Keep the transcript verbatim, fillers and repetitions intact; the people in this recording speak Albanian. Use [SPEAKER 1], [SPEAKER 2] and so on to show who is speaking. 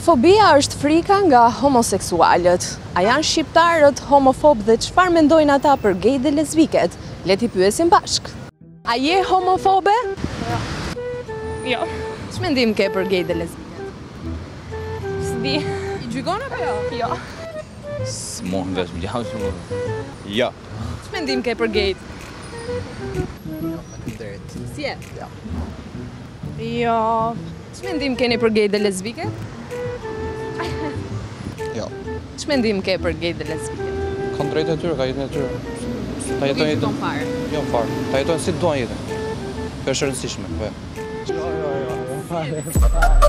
[SPEAKER 1] Homofobia është frika nga homoseksualët. A janë shqiptarët homofob dhe çfarë mendojnë ata për gejë dhe lesbiket? Le t'i pyesim bashk. A je homofobe?
[SPEAKER 2] Jo.
[SPEAKER 1] Ç'mendim ke për gejë dhe lesbiket?
[SPEAKER 2] S'di.
[SPEAKER 1] I gjykon apo jo?
[SPEAKER 2] Jo.
[SPEAKER 3] S'mohën vesh më gjallë shumë. Jo.
[SPEAKER 1] Ç'mendim ke për gejt?
[SPEAKER 3] Jo, faleminderit.
[SPEAKER 1] Si je?
[SPEAKER 3] Jo.
[SPEAKER 2] Jo.
[SPEAKER 1] Ç'mendim keni për gejë dhe lesbiket?
[SPEAKER 3] Jo.
[SPEAKER 1] Ç'mendim ke për gejë dhe lesbiket?
[SPEAKER 3] Kanë drejtë e tyre, ka jetën e tyre. Ta jetojnë jetën.
[SPEAKER 1] fare.
[SPEAKER 3] Jo, fare. Ta jetojnë si duan jetën. Kjo është e rëndësishme, po.
[SPEAKER 4] Jo, jo, jo.